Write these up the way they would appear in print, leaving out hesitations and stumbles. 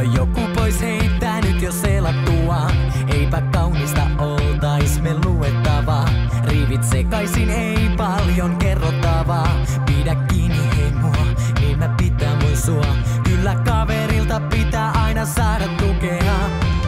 joku pois heittänyt jo selattua. Eipä kaunista oltais me luettavaa. Rivit sekaisin, ei paljon kerrottavaa. Pidä kiinni hei mua, niin mä pitää voin sua. Kyllä kaverilta pitää aina saada tukea.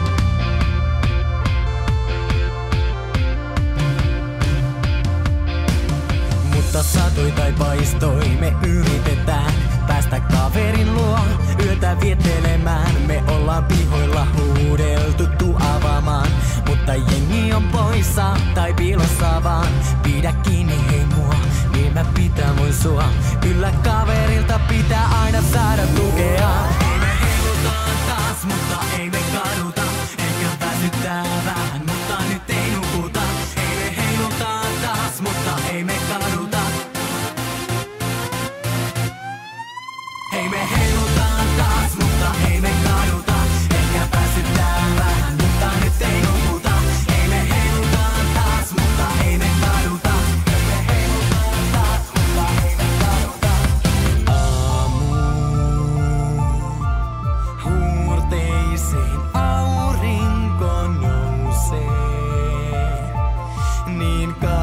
Mutta satoi tai paistoi, me yritetään päästä kaverin luo yötä viettelemään. Me ollaan pihoilla huudeltu avaamaan, mutta jengi on poissa tai piilossa vaan. Pidä kiinni hei mua, niin mä pitää voin sua. Kyllä kaverilta pitää aina saada tukea. Ei me heilutaan taas, mutta ei me kaduta. Ehkä väsyttää vähän, mutta nyt ei nukuta. Ei me heilutaan taas, mutta ei me kaduta. Ei me heilutaan taas, mutta ei me kaduta. Ehkä väsyttää vähän, mutta nyt ei nukuta. Ei me heilutaan taas, mutta ei me kaduta. Ei me heilutaan taas, mutta ei me kaduta. Aamu huurteiseen aurinko nousee, niin